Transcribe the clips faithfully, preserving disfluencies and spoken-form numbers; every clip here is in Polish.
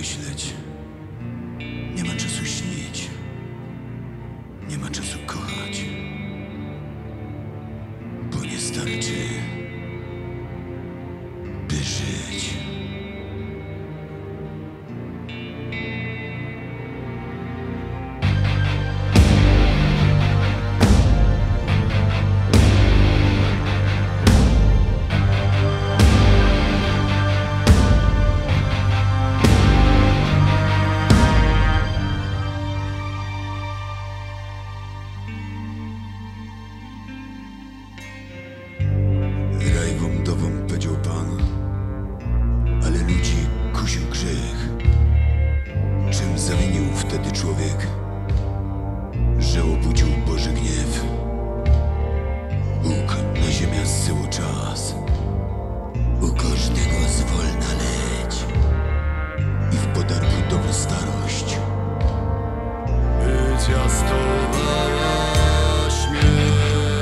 myśleć, nie ma czasu śnić, nie ma czasu kochać, bo nie starczy, by żyć. Wam powiedział Pan, ale ludzi kusił grzech. Czym zawinił wtedy człowiek, że obudził Boży gniew? Bóg na ziemię zsyłał czas, u każdego zwolna leć i w podarku dobrą starość. By zwiastowała śmierć.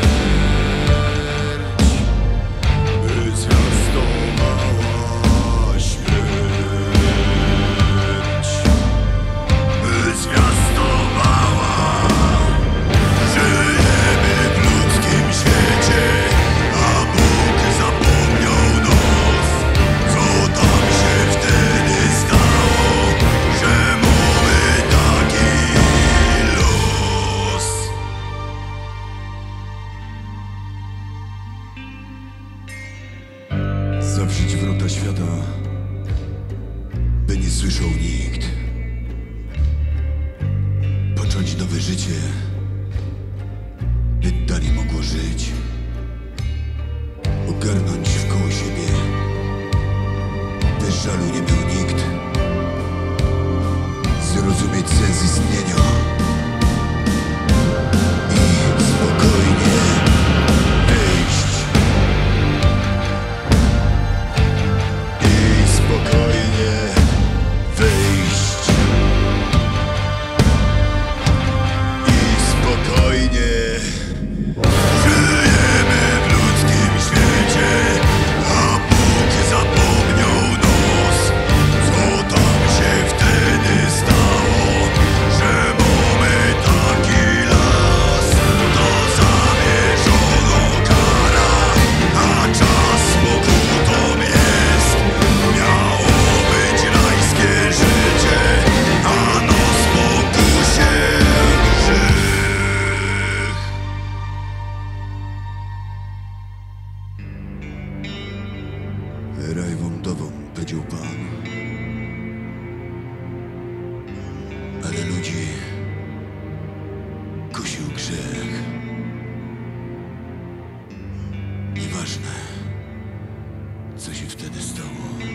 Zawrzeć wrota świata, by nie słyszał nikt. Począć nowe życie, by dalej mogło żyć. Ogarnąć wkoło siebie, by żalu nie miał nikt. Zrozumieć sens istnienia i spokojnie wyjść. Spokojnie wyjść i spokojnie. Żyjemy w ludzkim świecie, a Bóg zapomniał nas. Co tam się wtedy stało, że mamy taki las? To zamierzono kara, a czas pokutą jest. Miało być rajskie życie, a nos pokusie grzech. Raj wam dawam, powiedział Pan, ale ludzi kusił grzech. Nieważne, co się wtedy stało.